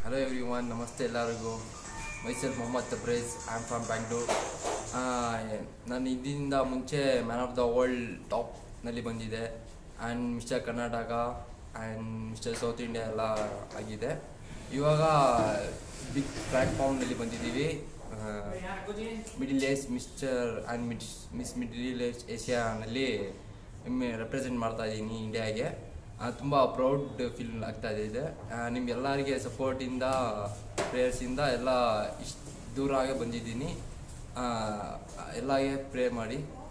Hello everyone, Namaste ಎಲ್ಲರಿಗೂ. Myself Mohammad Tabrez. I am from Bangalore. ನಾನು ಇದರಿಂದ ಮುಂಚೆ ಮ್ಯಾನ್ ಆಫ್ ದ ವರ್ಲ್ಡ್ ಟಾಪ್ನಲ್ಲಿ ಬಂದಿದೆ and mister Karnataka and mister south India ಎಲ್ಲ ಆಗಿದೆ. ಇವಾಗ ಬಿಗ್ ಪ್ಲ್ಯಾಟ್ಫಾರ್ಮ್ನಲ್ಲಿ ಬಂದಿದ್ದೀವಿ. Middle east mister and miss middle east ಏಷ್ಯಾನಲ್ಲಿ ರೆಪ್ರೆಸೆಂಟ್ ಮಾಡ್ತಾ ಇದ್ದೀನಿ ಇಂಡಿಯಾಗೆ. ತುಂಬ ಪ್ರೌಡ್ ಫೀಲ್ ಆಗ್ತಾಯಿದೆ. ನಿಮ್ಗೆಲ್ಲರಿಗೆ ಸಪೋರ್ಟಿಂದ ಪ್ರೇಯರ್ಸಿಂದ ಎಲ್ಲ ಇಷ್ಟು ದೂರ ಆಗಿ ಬಂದಿದ್ದೀನಿ. ಎಲ್ಲರಿಗೆ ಪ್ರೇ ಮಾಡಿ.